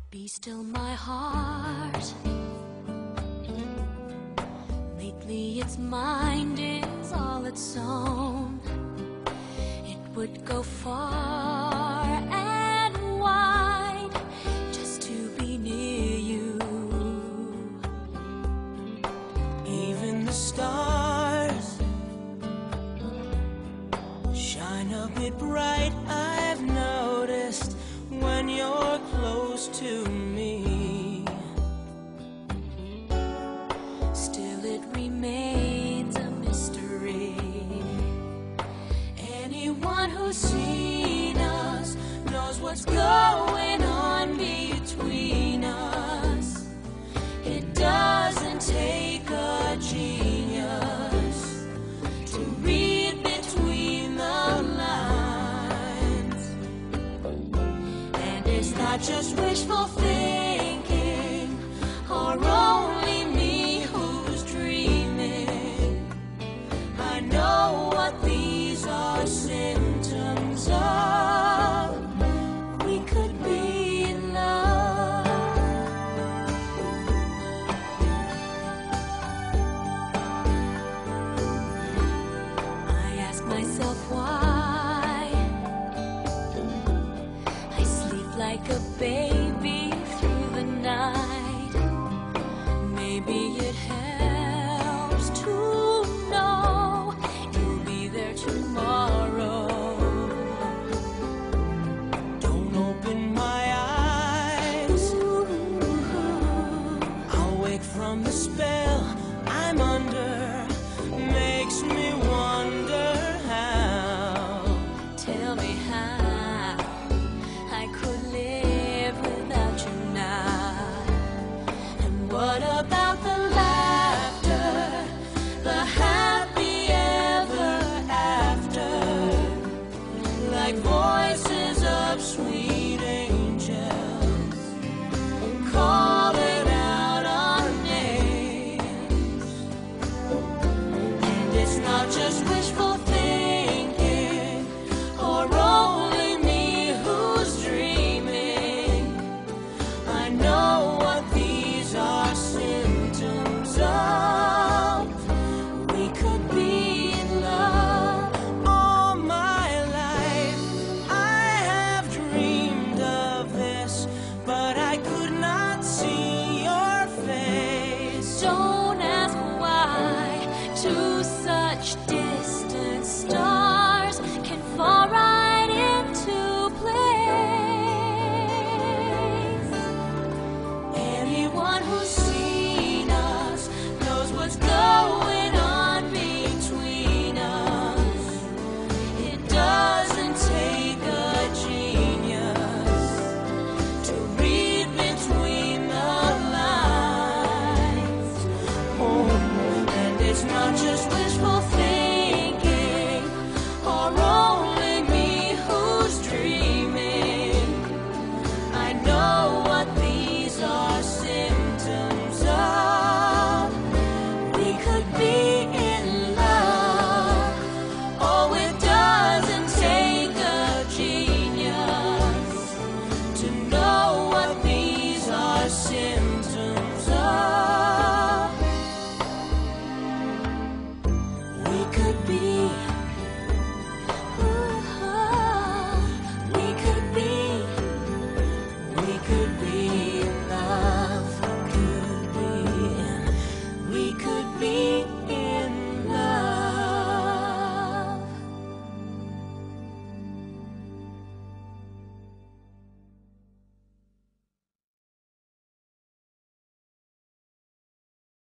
Be still, my heart. Lately its mind is all its own. It would go far and wide just to be near you. Even the stars shine a bit bright, I've noticed, when you're close to me. Still it remains a mystery. Anyone who's seen us knows what's going on between us. It doesn't take a genius to read between the lines. And it's not just wishful thinking, or only me who's dreaming. I know what these are symptoms of. We could be in love. I ask myself why I sleep like a baby through the night. Maybe it helps to know you'll be there tomorrow. Don't open my eyes, I'll wake from the spell I'm under. Makes me wonder how. Tell me how I could live without you now. And what about the laughter, the happy ever after? Like